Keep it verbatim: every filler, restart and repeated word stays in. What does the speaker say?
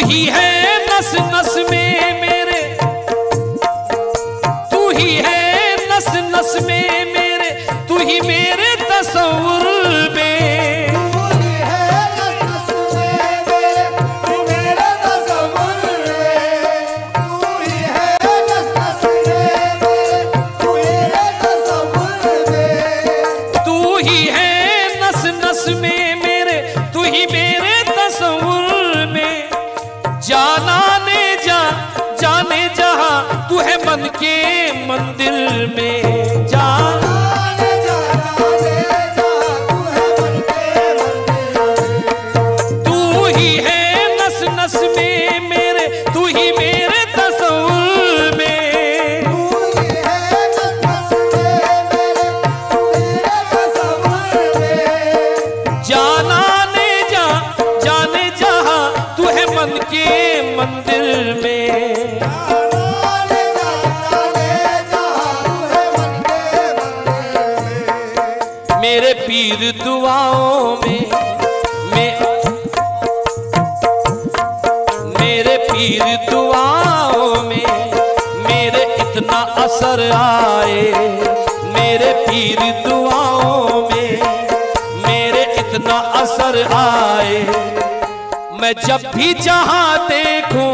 ही है नस नस में मेरे, तू ही है नस नस में मेरे, तू ही मेरे तस्वुर में। मन के मंदिर में जाना तू ही है नस नस में मेरे, तू ही मेरे तस्वुर में। जाना ने जा जाने जहां तू है मन के मंदिर में। मेरे पीर दुआओं में मैं, मेरे पीर दुआओं में मेरे इतना असर आए, मेरे पीर दुआओं में मेरे इतना असर आए। मैं जब भी जहां देखूं